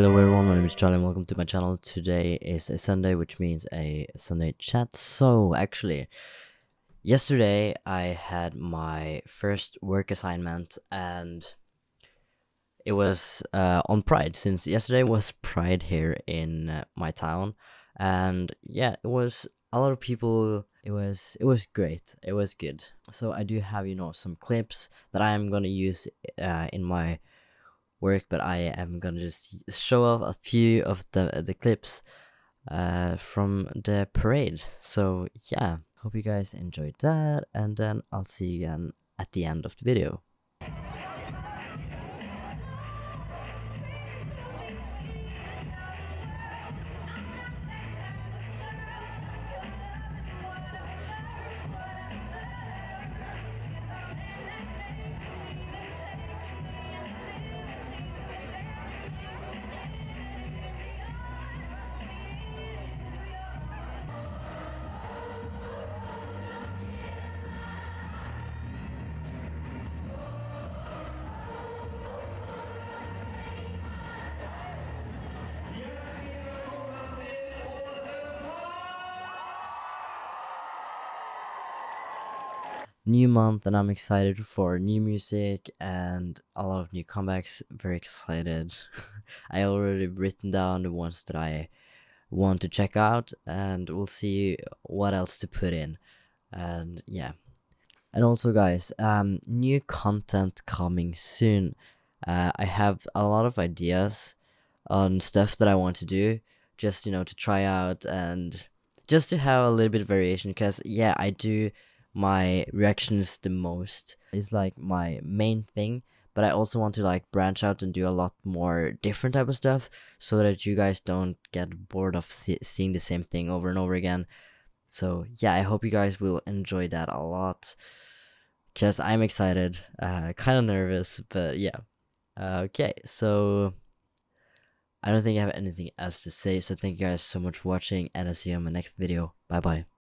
Hello everyone, my name is Charlie and welcome to my channel. Today is a Sunday, which means a Sunday chat. So actually, yesterday I had my first work assignment and it was on Pride, since yesterday was Pride here in my town. And yeah, it was a lot of people. It was great. It was good. So I do have, some clips that I am gonna use in my work, but I am gonna just show off a few of the clips from the parade. So yeah, hope you guys enjoyed that, and then I'll see you again at the end of the video. New month, and I'm excited for new music and a lot of new comebacks. Very excited. I already written down the ones that I want to check out, and we'll see what else to put in. And yeah, and also guys, new content coming soon. I have a lot of ideas on stuff that I want to do, just to try out and just to have a little bit of variation, because yeah, I do my reactions the most. It's like my main thing, but I also want to like branch out and do a lot more different type of stuff, so that you guys don't get bored of seeing the same thing over and over again. So yeah, I hope you guys will enjoy that a lot, because I'm excited, kind of nervous, but yeah. Okay, so I don't think I have anything else to say, so thank you guys so much for watching, and I'll see you on my next video. Bye bye.